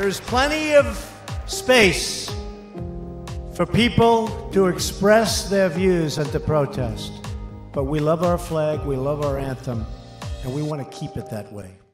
There's plenty of space for people to express their views and to protest. But we love our flag, we love our anthem, and we want to keep it that way.